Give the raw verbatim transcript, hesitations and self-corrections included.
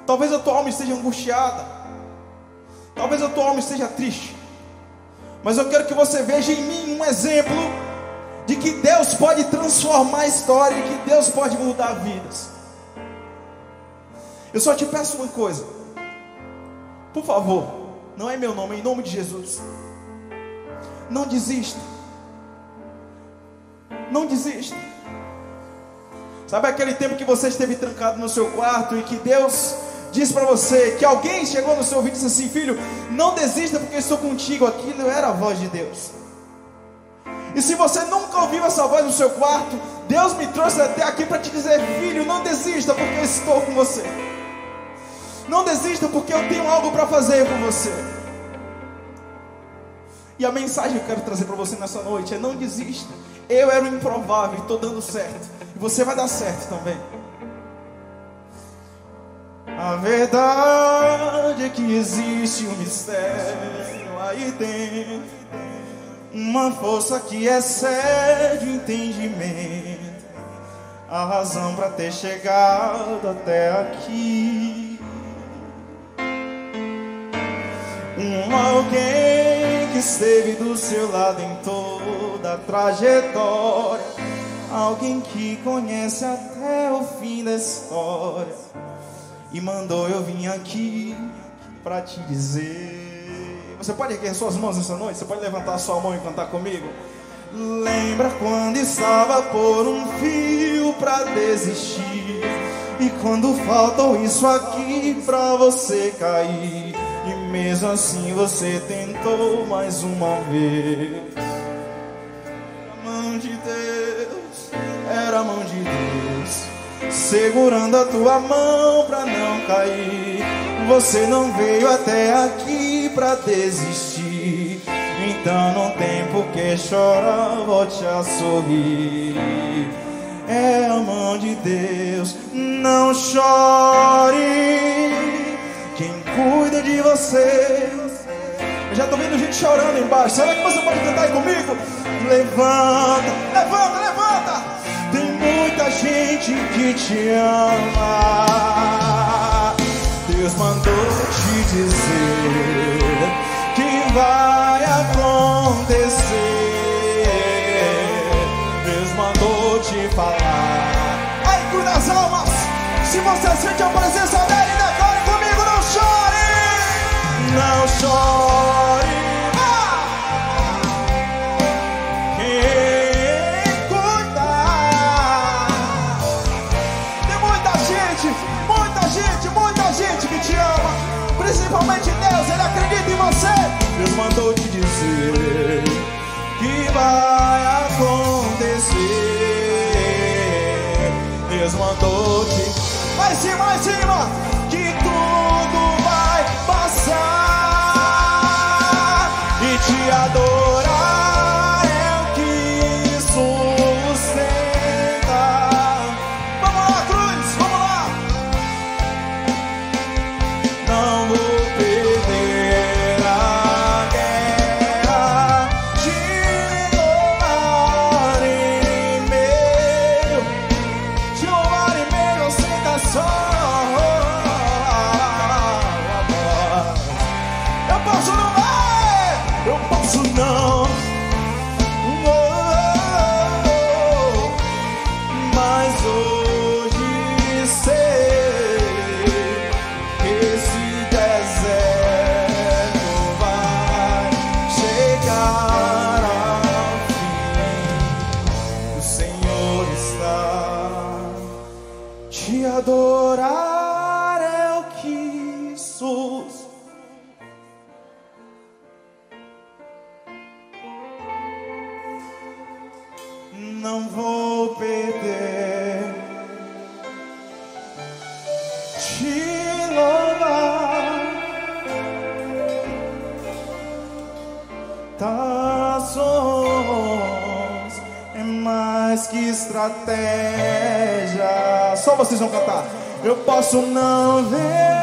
Talvez a tua alma esteja angustiada, talvez a tua alma esteja triste, mas eu quero que você veja em mim um exemplo de que Deus pode transformar a história e que Deus pode mudar vidas. Eu só te peço uma coisa, por favor, não é meu nome, é em nome de Jesus, não desista, não desista. Sabe aquele tempo que você esteve trancado no seu quarto e que Deus diz para você, que alguém chegou no seu ouvido e disse assim: filho, não desista porque eu estou contigo. Aquilo era a voz de Deus. E se você nunca ouviu essa voz no seu quarto, Deus me trouxe até aqui para te dizer: filho, não desista porque eu estou com você. Não desista porque eu tenho algo para fazer por você. E a mensagem que eu quero trazer para você nessa noite é: não desista. Eu era o improvável e estou dando certo, e você vai dar certo também. A verdade é que existe um mistério aí dentro, uma força que excede o entendimento, a razão para ter chegado até aqui. Um alguém que esteve do seu lado em toda a trajetória, alguém que conhece até o fim da história, e mandou eu vir aqui para te dizer. Você pode erguer suas mãos essa noite? Você pode levantar a sua mão e cantar comigo? Lembra quando estava por um fio para desistir, e quando faltou isso aqui para você cair, e mesmo assim você tentou mais uma vez. A mão de Deus, era a mão de Deus segurando a tua mão pra não cair. Você não veio até aqui pra desistir, então não tem por que chorar, volte a sorrir. É a mão de Deus, não chore, quem cuida de você. Eu já tô vendo gente chorando embaixo. Será que você pode cantar aí comigo? Levanta, levanta, levanta. Tem muita gente que te ama. Deus mandou te dizer que vai acontecer. Deus mandou te falar. Aí, cuida das almas. Se você sente a presença dele, declare comigo: não chore, não chore. Ah! Quem cuidar. Tem muita gente, muita gente, muita gente que te ama. Principalmente Deus, Ele acredita em você. Deus mandou te dizer que vai acontecer. Deus mandou te... Lá em cima, lá em cima, que tudo vai passar e te adorar é o que sustenta. Vamos lá, cruz, vamos lá. Não vou perder a guerra, te louvar em meio, te louvar em meio sem dar só. Eu posso não ver, eu posso não, oh, mas hoje sei que esse deserto vai chegar ao fim. O Senhor está te adorar é o que sus. Não vou perder, te louvar. Tações é mais que estratégia. Só vocês vão cantar. Eu posso não ver